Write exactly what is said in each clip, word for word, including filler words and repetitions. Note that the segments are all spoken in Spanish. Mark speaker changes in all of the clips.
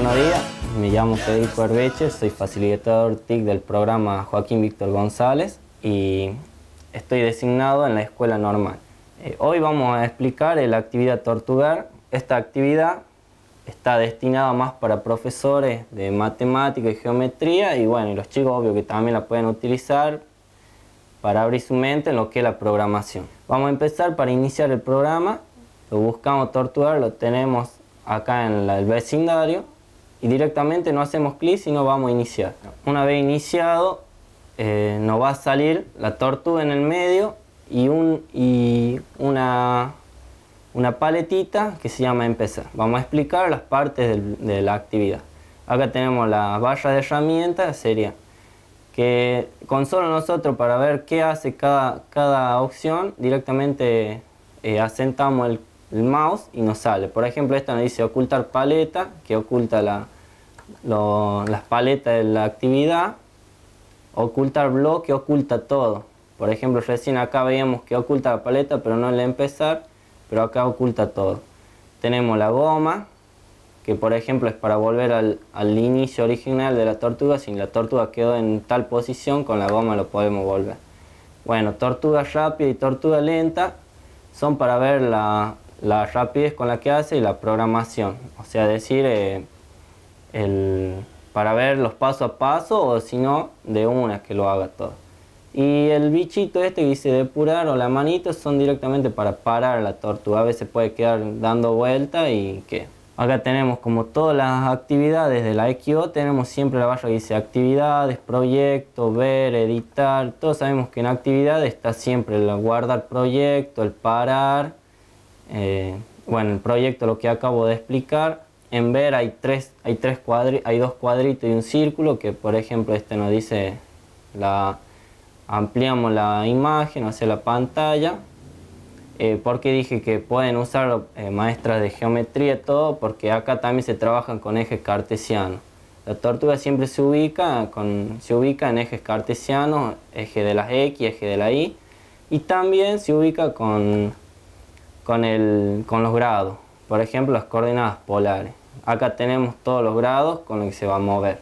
Speaker 1: buenos días. Me llamo Federico Herbeche, soy facilitador T I C del programa Joaquín Víctor González y estoy designado en la escuela normal. Eh, hoy vamos a explicar la actividad Tortugar. Esta actividad está destinada más para profesores de matemática y geometría y bueno, y los chicos obvio que también la pueden utilizar para abrir su mente en lo que es la programación. Vamos a empezar. Para iniciar el programa, lo buscamos Tortugar, lo tenemos acá en la, el vecindario y directamente no hacemos clic sino vamos a iniciar. Una vez iniciado eh, nos va a salir la tortuga en el medio y, un, y una, una paletita que se llama empezar. Vamos a explicar las partes del, de la actividad. Acá tenemos la barra de herramientas, sería que con solo nosotros para ver qué hace cada, cada opción directamente eh, asentamos el el mouse y nos sale. Por ejemplo, esta nos dice ocultar paleta, que oculta la, lo, las paletas de la actividad. Ocultar bloque, oculta todo. Por ejemplo, recién acá veíamos que oculta la paleta, pero no el empezar, pero acá oculta todo. Tenemos la goma, que por ejemplo es para volver al, al inicio original de la tortuga. Si la tortuga quedó en tal posición, con la goma lo podemos volver. Bueno, tortuga rápida y tortuga lenta son para ver la la rapidez con la que hace y la programación, o sea, decir eh, el, para ver los paso a paso o si no, de una que lo haga todo. Y el bichito este que dice depurar o la manito son directamente para parar la tortuga, a veces puede quedar dando vuelta y que. Acá tenemos como todas las actividades de la X O, tenemos siempre la barra que dice actividades, proyecto, ver, editar. Todos sabemos que en actividades está siempre el guardar proyecto, el parar. Eh, bueno, el proyecto lo que acabo de explicar. En ver hay tres, hay tres cuadri, hay dos cuadritos y un círculo que por ejemplo este nos dice la ampliamos la imagen hacia la pantalla. Eh, ¿Por qué dije que pueden usar eh, maestras de geometría y todo? Porque acá también se trabajan con ejes cartesianos. La tortuga siempre se ubica, con, se ubica en ejes cartesianos, eje de las X, eje de la Y, y también se ubica con Con, el, con los grados, por ejemplo las coordenadas polares. Acá tenemos todos los grados con los que se va a mover.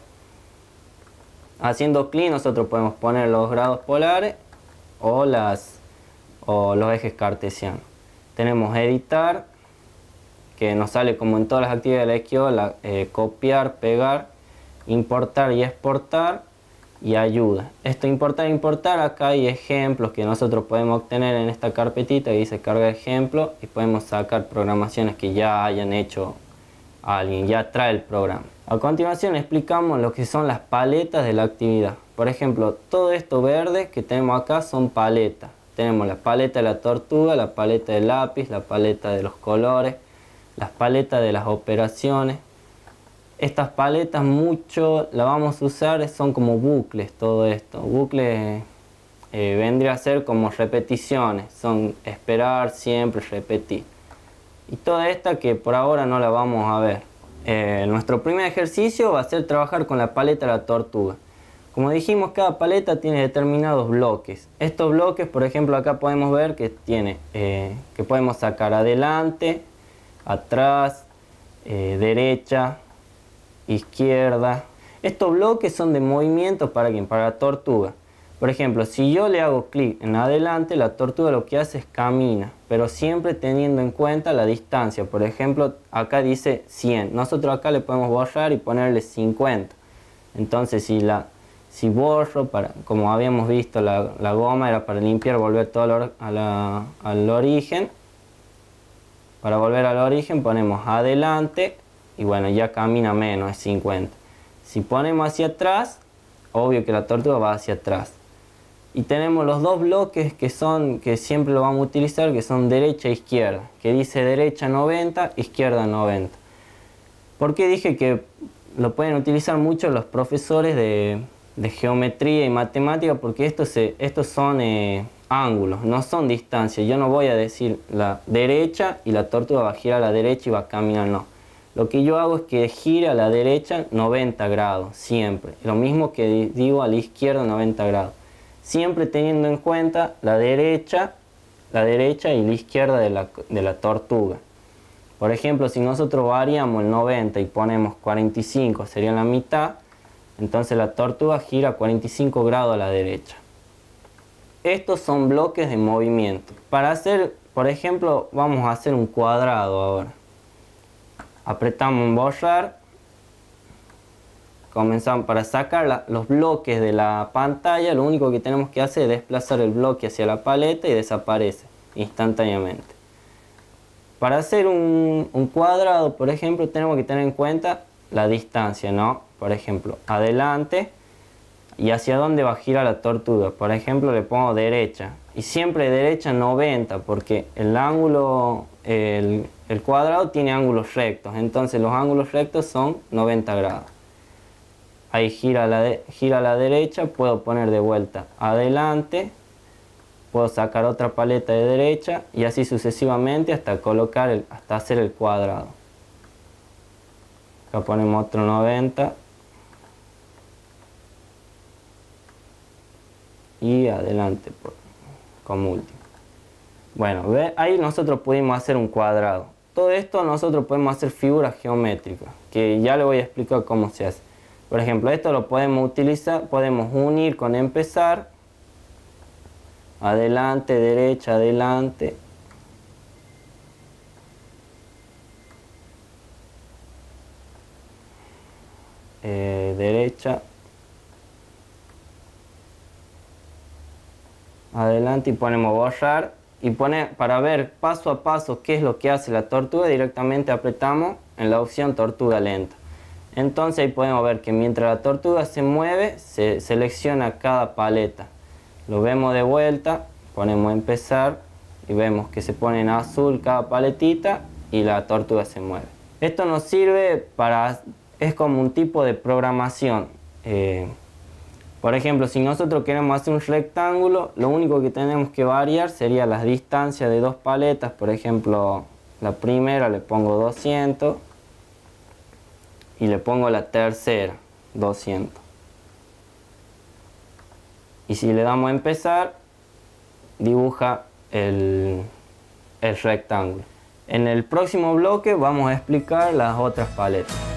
Speaker 1: Haciendo clic nosotros podemos poner los grados polares o, las, o los ejes cartesianos. Tenemos editar, que nos sale como en todas las actividades de la X O, la, eh, copiar, pegar, importar y exportar. Y ayuda. Esto importar, importar, acá hay ejemplos que nosotros podemos obtener en esta carpetita que dice carga ejemplo y podemos sacar programaciones que ya hayan hecho alguien, ya trae el programa. A continuación explicamos lo que son las paletas de la actividad. Por ejemplo, todo esto verde que tenemos acá son paletas. Tenemos la paleta de la tortuga, la paleta del lápiz, la paleta de los colores, las paletas de las operaciones. Estas paletas mucho las vamos a usar, son como bucles todo esto. Bucles eh, vendría a ser como repeticiones, son esperar, siempre, repetir. Y toda esta que por ahora no la vamos a ver. Eh, nuestro primer ejercicio va a ser trabajar con la paleta de la tortuga. Como dijimos, cada paleta tiene determinados bloques. Estos bloques, por ejemplo, acá podemos ver que tiene, eh, que podemos sacar adelante, atrás, eh, derecha, izquierda. Estos bloques son de movimientos para quien, para la tortuga. Por ejemplo, si yo le hago clic en adelante, la tortuga lo que hace es camina, pero siempre teniendo en cuenta la distancia. Por ejemplo, acá dice cien. Nosotros acá le podemos borrar y ponerle cincuenta. Entonces, si, la, si borro, para, como habíamos visto, la, la goma era para limpiar, volver todo al, a la, al origen. Para volver al origen ponemos adelante. Y bueno, ya camina menos, es cincuenta. Si ponemos hacia atrás, obvio que la tortuga va hacia atrás. Y tenemos los dos bloques que son, que siempre lo vamos a utilizar, que son derecha e izquierda. Que dice derecha noventa, izquierda noventa. ¿Por qué dije que lo pueden utilizar mucho los profesores de, de geometría y matemática? Porque estos, se, estos son eh, ángulos, no son distancias. Yo no voy a decir la derecha y la tortuga va a girar a la derecha y va a caminar, no. Lo que yo hago es que gire a la derecha noventa grados, siempre. Lo mismo que digo a la izquierda noventa grados. Siempre teniendo en cuenta la derecha, la derecha y la izquierda de la, de la tortuga. Por ejemplo, si nosotros variamos el noventa y ponemos cuarenta y cinco, sería la mitad, entonces la tortuga gira cuarenta y cinco grados a la derecha. Estos son bloques de movimiento. Para hacer, por ejemplo, vamos a hacer un cuadrado ahora. Apretamos en borrar. Comenzamos para sacar la, los bloques de la pantalla. Lo único que tenemos que hacer es desplazar el bloque hacia la paleta y desaparece instantáneamente. Para hacer un, un cuadrado, por ejemplo, tenemos que tener en cuenta la distancia, ¿no? Por ejemplo, adelante y hacia dónde va a girar la tortuga. Por ejemplo, le pongo derecha y siempre derecha noventa, porque el ángulo, el, el cuadrado tiene ángulos rectos, entonces los ángulos rectos son noventa grados. Ahí gira a la, de, gira a la derecha, puedo poner de vuelta adelante, puedo sacar otra paleta de derecha y así sucesivamente hasta colocar el, hasta hacer el cuadrado. Acá ponemos otro noventa y adelante por, como último. Bueno, ¿ve? Ahí nosotros pudimos hacer un cuadrado. Todo esto nosotros podemos hacer figuras geométricas, que ya le voy a explicar cómo se hace. Por ejemplo, esto lo podemos utilizar, podemos unir con empezar, adelante, derecha, adelante, eh, derecha, adelante y ponemos borrar y pone, para ver paso a paso qué es lo que hace la tortuga, directamente apretamos en la opción tortuga lenta. Entonces ahí podemos ver que mientras la tortuga se mueve, se selecciona cada paleta. Lo vemos de vuelta, ponemos empezar y vemos que se pone en azul cada paletita y la tortuga se mueve. Esto nos sirve para, es como un tipo de programación. Eh, por ejemplo, si nosotros queremos hacer un rectángulo, lo único que tenemos que variar sería las distancias de dos paletas. Por ejemplo, la primera le pongo doscientos. Y le pongo la tercera, doscientos. Y si le damos a empezar, dibuja el, el rectángulo. En el próximo bloque vamos a explicar las otras paletas.